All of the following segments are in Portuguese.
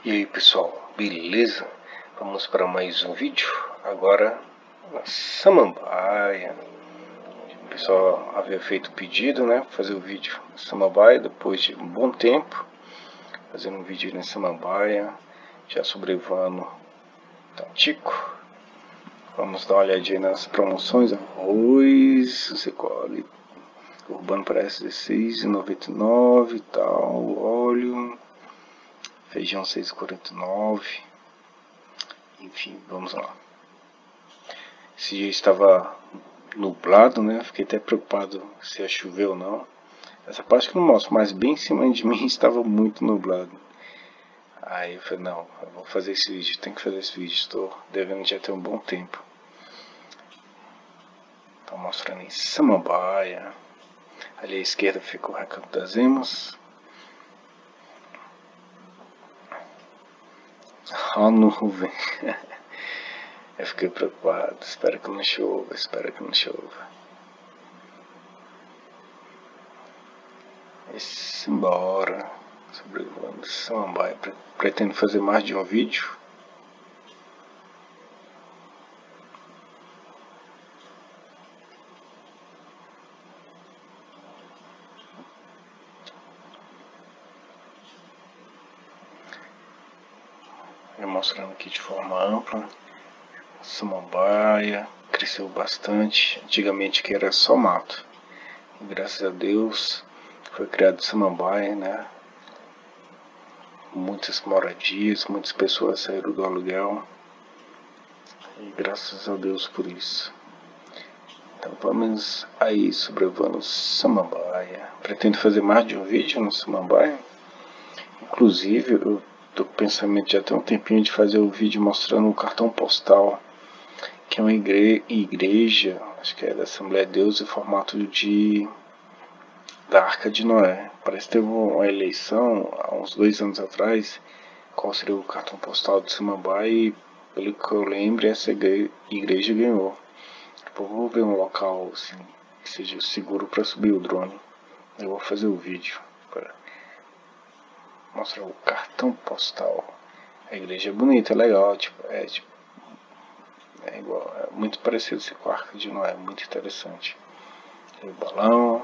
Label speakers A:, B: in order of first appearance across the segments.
A: E aí pessoal, beleza? Vamos para mais um vídeo, agora na Samambaia. O pessoal havia feito o pedido, né, fazer o vídeo na Samambaia, depois de um bom tempo, fazendo um vídeo na Samambaia, já sobrevivendo Tatico. Vamos dar uma olhadinha nas promoções. Arroz, você colhe, urbano parece R$16,99 e tal, óleo, feijão R$6,49. Enfim, vamos lá. Esse dia estava nublado, né? Fiquei até preocupado se ia chover ou não. Essa parte que não mostro, mas bem em cima de mim estava muito nublado. Aí eu falei, não, eu vou fazer esse vídeo, tenho que fazer esse vídeo, estou devendo já ter um bom tempo. Estou mostrando em Samambaia. Ali à esquerda fica o Recanto das Emas. A nuvem. Eu fiquei preocupado, espero que não chova, espero que não chova. E simbora, sobrevivendo Samambaia. Pretendo fazer mais de um vídeo. Eu mostrando aqui de forma ampla. Samambaia cresceu bastante. Antigamente que era só mato. E graças a Deus foi criado Samambaia, né? Muitas moradias, muitas pessoas saíram do aluguel. E graças a Deus por isso. Então vamos aí sobrevivendo Samambaia. Pretendo fazer mais de um vídeo no Samambaia. Inclusive eu tô com pensamento já tem um tempinho de fazer o vídeo mostrando o cartão postal, que é uma igreja, acho que é da Assembleia de Deus, em formato da Arca de Noé. Parece que teve uma eleição há uns 2 anos atrás, qual seria o cartão postal de Samambaia, e pelo que eu lembro essa igreja ganhou. Depois vou ver um local assim, que seja seguro para subir o drone. Eu vou fazer o vídeo para mostrar o cartão postal. A igreja é bonita, é legal, é igual, é muito parecido com a Arca de Noé, muito interessante. Tem o balão.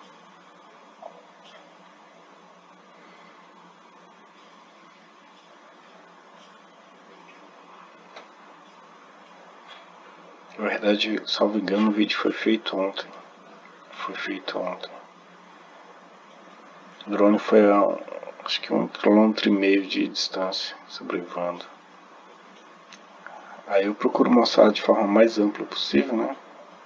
A: Na verdade, salvo engano, o vídeo foi feito ontem. O drone foi a, acho que 1,5 km de distância, sobrevivendo. Aí eu procuro mostrar de forma mais ampla possível, né?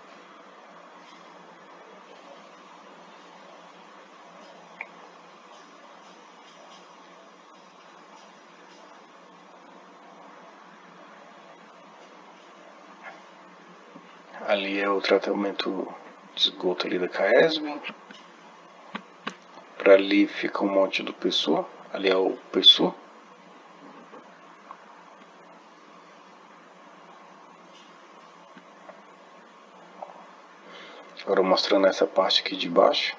A: Ali é o tratamento de esgoto ali da CAESB. Para ali fica um monte do PSU. Ali é o PSU. Agora mostrando essa parte aqui de baixo.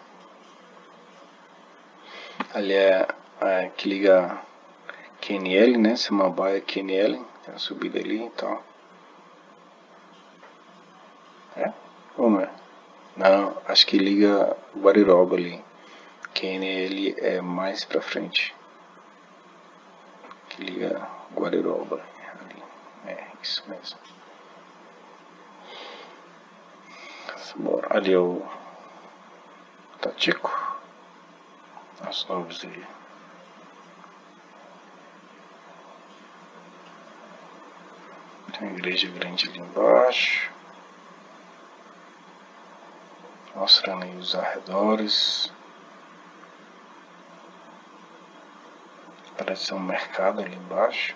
A: Ali é que liga QNL, né? Samambaia QNL. Tem a subida ali e tal. É? Ou não é? Não, acho que liga Guariroba ali. QNL é mais pra frente. Que liga Guariroba ali. É, isso mesmo. Bora. Ali é o Tatico. As nuvens ali. Tem uma igreja grande ali embaixo. Mostrando aí os arredores. Parece ser um mercado ali embaixo.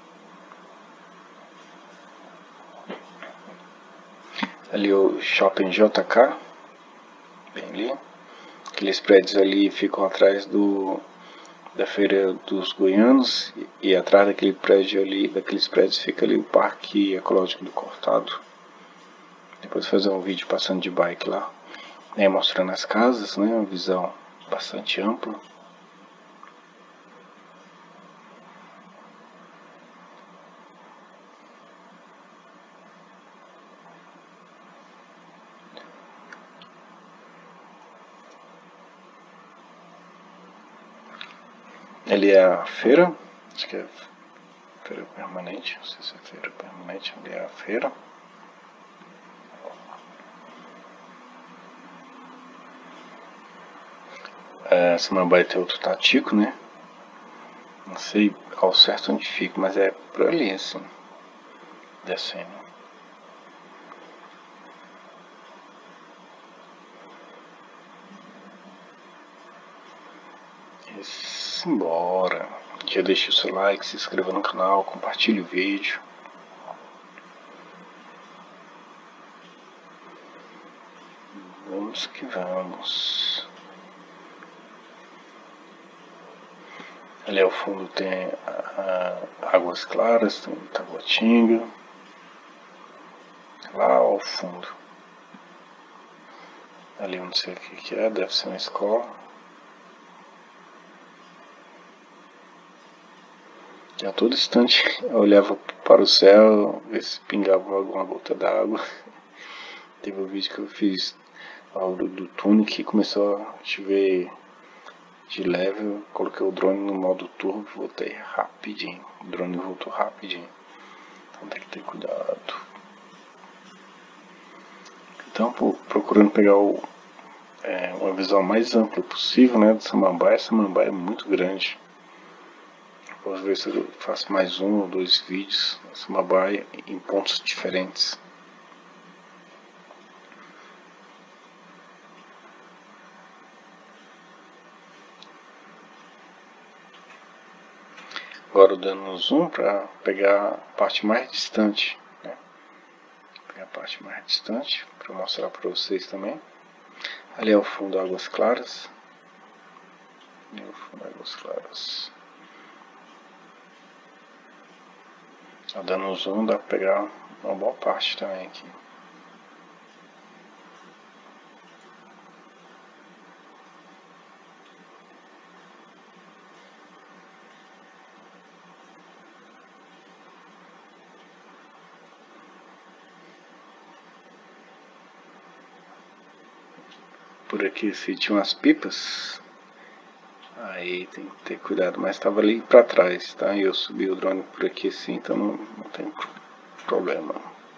A: Ali o Shopping JK. Bem ali. Aqueles prédios ali ficam atrás da Feira dos Goianos. E atrás daquele prédio ali, daqueles prédios, fica ali o Parque Ecológico do Cortado. Depois fazer um vídeo passando de bike lá. Mostrando as casas, né? Uma visão bastante ampla. Ali é a feira, acho que é feira permanente, não sei se é feira permanente, ali é a feira. Samambaia tem outro Tatico, né? Não sei ao certo onde fica, mas é por ali assim, descendo. E simbora! Já deixa o seu like, se inscreva no canal, compartilhe o vídeo. Vamos que vamos. Ali ao fundo tem Águas Claras, tem Taguatinga. Lá ao fundo. Ali eu não sei o que é, deve ser uma escola. E a todo instante eu olhava para o céu, ver se pingava alguma gota d'água. Teve um vídeo que eu fiz do túnel que começou a chover de leve, eu coloquei o drone no modo turbo e voltei rapidinho. O drone voltou rapidinho. Então tem que ter cuidado. Então, procurando pegar uma visão mais ampla possível, né, de Samambaia. Samambaia é muito grande. Posso ver se eu faço mais um ou dois vídeos de Samambaia em pontos diferentes. Agora dando um zoom para pegar a parte mais distante, né? Pegar a parte mais distante para mostrar para vocês também. Ali é o fundo Águas Claras. Ali é o fundo Águas Claras. Dando um zoom dá para pegar uma boa parte também aqui. Por aqui se tinha umas pipas, aí tem que ter cuidado, mas estava ali para trás, tá? E eu subi o drone por aqui assim, então não tem problema.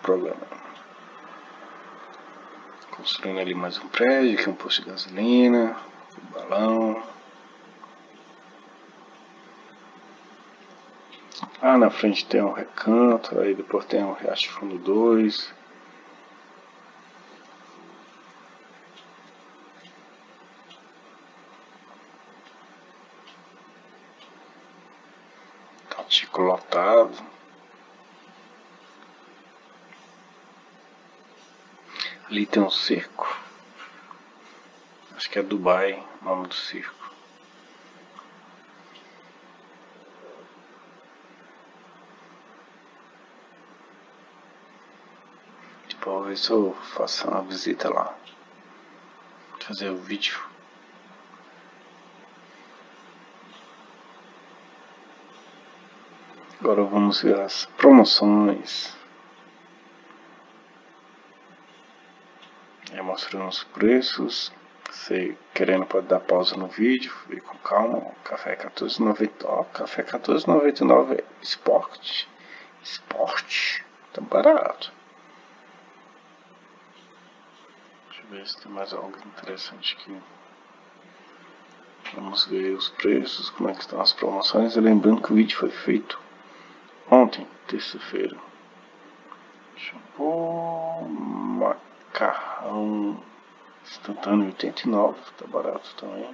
A: Construindo ali mais um prédio, aqui um posto de gasolina, um balão. Lá na frente tem um recanto, aí depois tem um Riacho Fundo 2. Tatico lotado. Ali tem um circo. Acho que é Dubai, o nome do circo. Vou ver se eu faço uma visita lá. Fazer o vídeo. Agora vamos ver as promoções. Mostrando os preços. Você querendo pode dar pausa no vídeo, ir com calma. Café 14,90. Café 14,99 Sport. Tá barato. Deixa eu ver se tem mais algo interessante aqui. Vamos ver os preços, como é que estão as promoções. E lembrando que o vídeo foi feito ontem, terça-feira. Shampoo, macarrão instantâneo 89, tá barato também.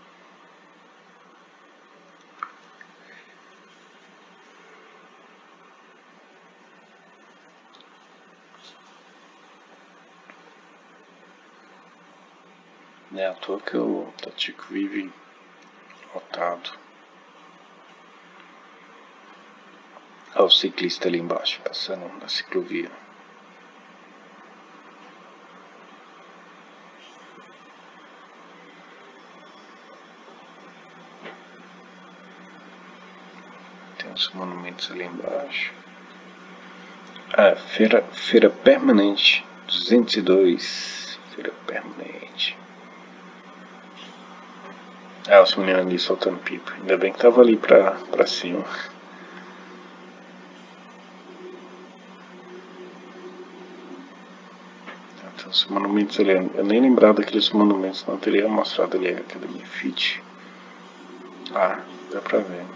A: Não é à toa que o Tatico vive lotado. Olha o ciclista ali embaixo, passando na ciclovia. Tem uns monumentos ali embaixo. Feira permanente 202. Feira permanente. Ah, os meninos ali soltando pipa. Ainda bem que tava ali pra cima. Então, os monumentos ali, eu nem lembrava daqueles monumentos, não teria mostrado ali a Academia Fit. Ah, dá pra ver.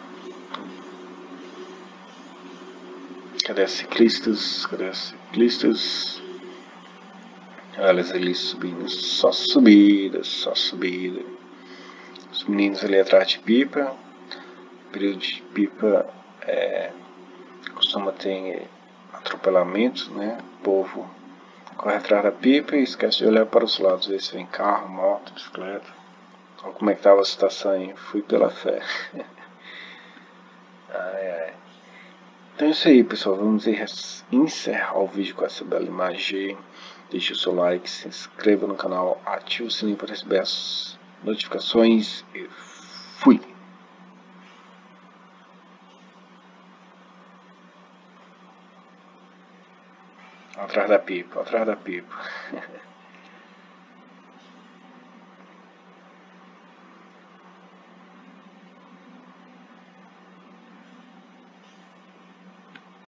A: Cadê as ciclistas? Cadê as ciclistas? Olha elas ali subindo, só subida, só subida. Os meninos ali atrás de pipa. O período de pipa costuma ter atropelamento, né? O povo corre atrás da pipa e esquece de olhar para os lados, ver se vem carro, moto, bicicleta. Olha como é que estava a situação aí, fui pela fé. Ai, ai. Então é isso aí, pessoal, vamos encerrar o vídeo com essa bela imagem. Deixe o seu like, se inscreva no canal, ative o sininho para receber as notificações e fui! Atrás da pipa, atrás da pipa.